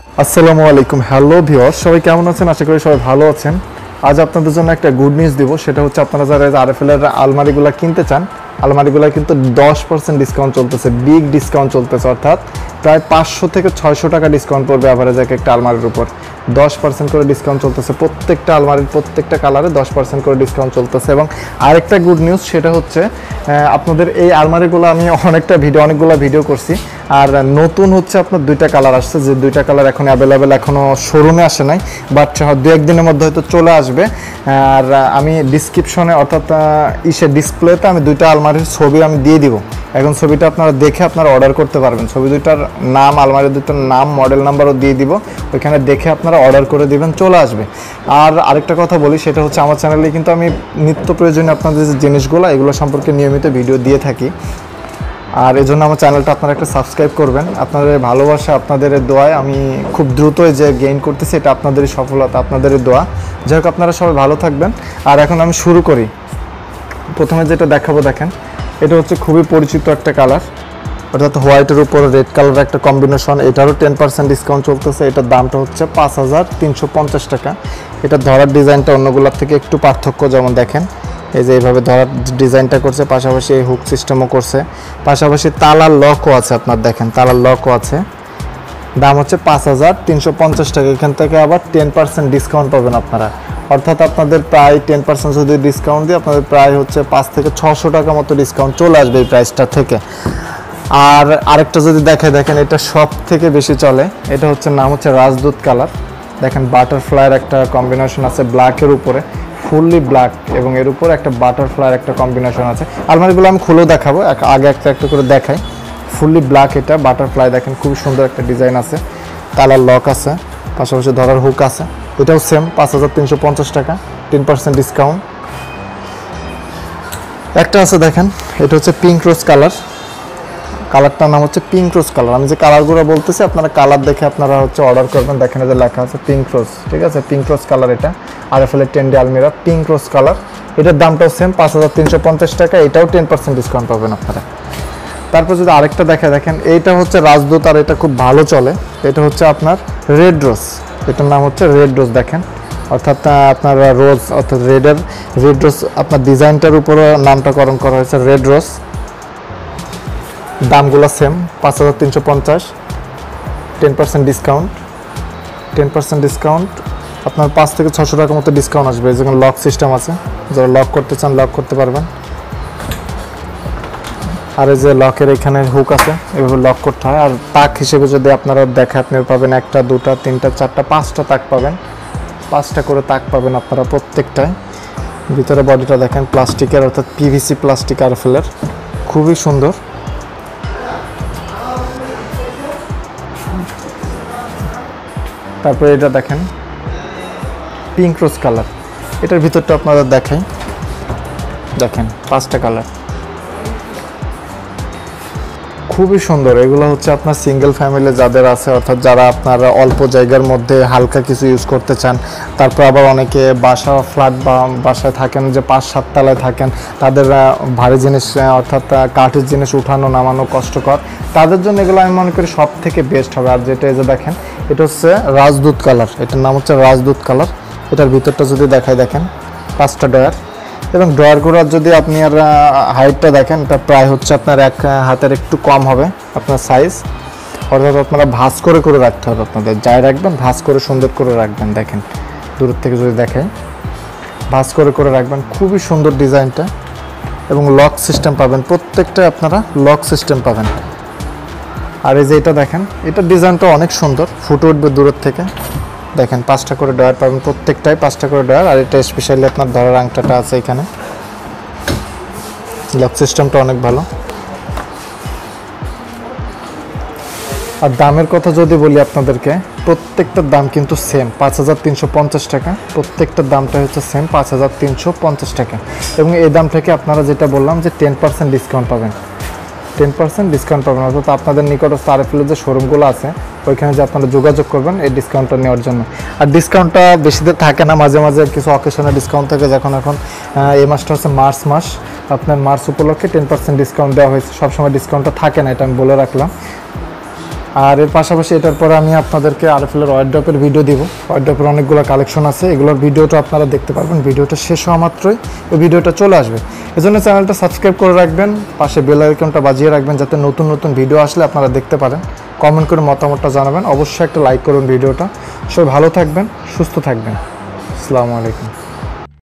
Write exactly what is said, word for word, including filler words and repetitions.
আসসালামু আলাইকুম। Hello viewers, সবাই কেমন আছেন? আশা করি সবাই ভালো আছেন। আজ আপনাদের জন্য একটা গুড নিউজ দিব, সেটা হচ্ছে আপনারা যারা আরএফএল এর আলমারিগুলো কিনতে চান, আলমারিগুলো কিন্তু দশ পার্সেন্ট ডিসকাউন্ট চলতেছে, বিগ ডিসকাউন্ট চলতেছে, অর্থাৎ প্রায় পাঁচশো থেকে ছয়শো টাকা ডিসকাউন্ট পড়বে অ্যাভারেজ এক একটা আলমারির উপর। দশ পার্সেন্ট করে ডিসকাউন্ট চলতেছে, প্রত্যেকটা আলমারির প্রত্যেকটা কালারে দশ পার্সেন্ট করে ডিসকাউন্ট চলতেছে। এবং আরেকটা গুড নিউজ, সেটা হচ্ছে আপনাদের এই আলমারিগুলো আমি অনেকটা ভিডিও অনেকগুলো ভিডিও করছি, আর নতুন হচ্ছে আপনার দুইটা কালার আসছে, যে দুইটা কালার এখন অ্যাভেলেবেল, এখনও শোরুমে আসে নাই, বাট দু একদিনের মধ্যে হয়তো চলে আসবে। আর আমি ডিসক্রিপশনে অর্থাৎ ইসে ডিসপ্লেতে আমি দুইটা আলমারির ছবি আমি দিয়ে দিব। এখন ছবিটা আপনারা দেখে আপনারা অর্ডার করতে পারবেন। ছবি দুইটার নাম, আলমারি দুইটার নাম, মডেল নাম্বারও দিয়ে দিব, ওইখানে দেখে আপনারা অর্ডার করে দিবেন, চলে আসবে। আর আরেকটা কথা বলি, সেটা হচ্ছে আমার চ্যানেলে কিন্তু আমি নিত্য প্রয়োজনীয় আপনাদের যে জিনিসগুলো, এগুলো সম্পর্কে নিয়মিত ভিডিও দিয়ে থাকি। আর এই জন্য আমার চ্যানেলটা আপনারা একটা সাবস্ক্রাইব করবেন। আপনাদের ভালোবাসা, আপনাদের দোয়ায় আমি খুব দ্রুত যে গেইন করতেছি, এটা আপনাদেরই সফলতা, আপনাদেরই দোয়া। যাই হোক, আপনারা সবাই ভালো থাকবেন। আর এখন আমি শুরু করি। প্রথমে যেটা দেখাবো, দেখেন, এটা হচ্ছে খুবই পরিচিত একটা কালার, অর্থাৎ হোয়াইটের উপর রেড কালারের একটা কম্বিনেশন। এটারও টেন পার্সেন্ট ডিসকাউন্ট চলতেছে। এটার দামটা হচ্ছে পাঁচ হাজার তিনশো পঞ্চাশ টাকা। এটা ধরার ডিজাইনটা অন্যগুলোর থেকে একটু পার্থক্য, যেমন দেখেন এই যে এইভাবে ধরার ডিজাইনটা করছে, পাশাপাশি এই হুক সিস্টেমও করছে, পাশাপাশি তালার লকও আছে। আপনার দেখেন তালার লকও আছে। দাম হচ্ছে পাঁচ হাজার তিনশো পঞ্চাশ টাকা। এখান থেকে আবার টেন পার্সেন্ট ডিসকাউন্ট পাবেন আপনারা, অর্থাৎ আপনাদের প্রায় টেন পার্সেন্ট যদি ডিসকাউন্ট দিয়ে আপনাদের প্রায় হচ্ছে পাঁচ থেকে ছশো টাকা মতো ডিসকাউন্ট চলে আসবে এই প্রাইসটা থেকে। আর আরেকটা যদি দেখে, দেখেন এটা সব থেকে বেশি চলে। এটা হচ্ছে নাম হচ্ছে রাজদূত কালার। দেখেন বাটারফ্লাইয়ের একটা কম্বিনেশন আছে ব্ল্যাকের উপরে, ফুললি ব্ল্যাক, এবং এর উপর একটা বাটারফ্লাইয়ের একটা কম্বিনেশন আছে। আলমারিগুলো আমি খুলেও দেখাবো, আগে একটা একটা করে দেখাই। ফুললি ব্ল্যাক, এটা বাটারফ্লাই, দেখেন খুব সুন্দর একটা ডিজাইন আছে, তালার লক আছে, পাশাপাশি ধরার হুক আছে। এটাও সেম পাঁচ হাজার তিনশো পঞ্চাশ টাকা, টেন পার্সেন্ট ডিসকাউন্ট। একটা আছে দেখেন, এটা হচ্ছে পিঙ্ক রোজ কালার। কালারটার নাম হচ্ছে পিঙ্ক রোজ কালার। আমি যে কালারগুলো বলতেছি আপনারা কালার দেখে আপনারা হচ্ছে অর্ডার করবেন। দেখেন যে লেখা আছে পিঙ্ক রোজ, ঠিক আছে, পিঙ্ক রোজ কালার। এটা আরএফএল এর টেন্ডি আলমিরা পিঙ্ক রোজ কালার। এটার দামটাও সেম পাঁচ হাজার তিনশো পঞ্চাশ টাকা। এটাও টেন পার্সেন্ট ডিসকাউন্ট পাবেন আপনারা। তারপর যদি আরেকটা দেখা, দেখেন এইটা হচ্ছে রাজদূত, আর এটা খুব ভালো চলে। এটা হচ্ছে আপনার রেড রোজ, এটার নাম হচ্ছে রেড রোজ। দেখেন, অর্থাৎ আপনার রোজ, অর্থাৎ রেডের রেড রোজ, আপনার ডিজাইনটার উপরে নামটাকরণ করা হয়েছে রেড রোজ। দামগুলো সেম পাঁচ হাজার তিনশো পঞ্চাশ, ten percent discount. Ten percent discount আপনার পাঁচ থেকে ছশো টাকার মতো ডিসকাউন্ট আসবে। যেমন লক সিস্টেম আছে, যারা লক করতে চান লক করতে পারবেন। আর এই যে লকের এখানে হুক আছে, এভাবে লক করতে হয়। আর তাক হিসেবে যদি আপনারা দেখে, আপনি পাবেন একটা, দুটা, তিনটা, চারটা, পাঁচটা তাক পাবেন, পাঁচটা করে তাক পাবেন আপনারা প্রত্যেকটায়। ভিতরে বডিটা দেখেন প্লাস্টিকের, অর্থাৎ পিভিসি প্লাস্টিক আরএফএলের, খুবই সুন্দর। তারপরে এটা দেখেন পিঙ্ক রোজ কালার। এটার ভিতরটা আপনারা দেখাই, দেখেন পাঁচটা কালার, খুবই সুন্দর। এগুলো হচ্ছে আপনার সিঙ্গেল ফ্যামিলি যাদের আছে, অর্থাৎ যারা আপনারা অল্প জায়গার মধ্যে হালকা কিছু ইউজ করতে চান। তারপর আবার অনেকে বাসা, ফ্ল্যাট বা বাসায় থাকেন যে পাঁচ সাত তলায় থাকেন, তাদের ভারী জিনিস অর্থাৎ কাঠের জিনিস উঠানো নামানো কষ্টকর, তাদের জন্য এগুলো আমি মনে করি সব থেকে বেস্ট হবে। আর যেটা এই যে দেখেন, এটা হচ্ছে রাজদূত কালার, এটার নাম হচ্ছে রাজদূত কালার। এটার ভিতরটা যদি দেখাই, দেখেন পাঁচটা ডয়ার, এবং ড্রয়ারগুলোর যদি আপনি আর হাইটটা দেখেন, এটা প্রায় হচ্ছে আপনার এক হাতের একটু কম হবে আপনার সাইজ, অর্থাৎ আপনারা ভাঁজ করে করে রাখতে হবে। আপনাদের যাই রাখবেন ভাঁজ করে সুন্দর করে রাখবেন। দেখেন দূর থেকে যদি দেখেন, ভাঁজ করে করে রাখবেন, খুবই সুন্দর ডিজাইনটা। এবং লক সিস্টেম পাবেন, প্রত্যেকটাই আপনারা লক সিস্টেম পাবেন। আর এই যে এটা দেখেন, এটার ডিজাইনটা অনেক সুন্দর, ফুটে উঠবে দূরের থেকে। দেখেন পাঁচটা করে ডয়ার পাবেন, প্রত্যেকটাই পাঁচটা করে ডয়ার। আর এটা স্পেশালি আপনার ধরার আংটাটা আছে এখানে, লক সিস্টেমটা অনেক ভালো। আর দামের কথা যদি বলি আপনাদেরকে, প্রত্যেকটার দাম কিন্তু সেম পাঁচ হাজার তিনশো পঞ্চাশ টাকা। প্রত্যেকটার দামটা হচ্ছে সেম পাঁচ হাজার তিনশো পঞ্চাশ টাকা। এবং এই দাম থেকে আপনারা যেটা বললাম যে টেন পার্সেন্ট ডিসকাউন্ট পাবেন, টেন পার্সেন্ট ডিসকাউন্ট পাবেন। অর্থাৎ আপনাদের নিকটস্থ আরএফএল যে শোরুমগুলো আছে, ওইখানে যে আপনারা যোগাযোগ করবেন এই ডিসকাউন্টটা নেওয়ার জন্য। আর ডিসকাউন্টটা বেশি দিন থাকে না, মাঝে মাঝে কিছু অকেশনে ডিসকাউন্ট থাকে। যখন এখন এই মাসটা হচ্ছে মার্চ মাস, আপনার মার্চ উপলক্ষে টেন পার্সেন্ট ডিসকাউন্ট দেওয়া হয়েছে। সবসময় ডিসকাউন্টটা থাকে না, এটা আমি বলে রাখলাম। আর এর পাশাপাশি এটার পরে আমি আপনাদেরকে আরএফএলের ওয়ারড্রপের ভিডিও দিব। ওয়ারড্রপের অনেকগুলো কালেকশন আছে, এগুলোর ভিডিওটা আপনারা দেখতে পারবেন। ভিডিওটা শেষ হওয়া মাত্রই ওই ভিডিওটা চলে আসবে। এজন্য চ্যানেলটা সাবস্ক্রাইব করে রাখবেন, পাশে বেল আইকনটা বাজিয়ে রাখবেন যাতে নতুন নতুন ভিডিও আসলে আপনারা দেখতে পারেন। কমেন্ট করে মতামতটা জানাবেন, অবশ্যই একটা লাইক করুন ভিডিওটা। সবাই ভালো থাকবেন, সুস্থ থাকবেন। আসসালামু আলাইকুম।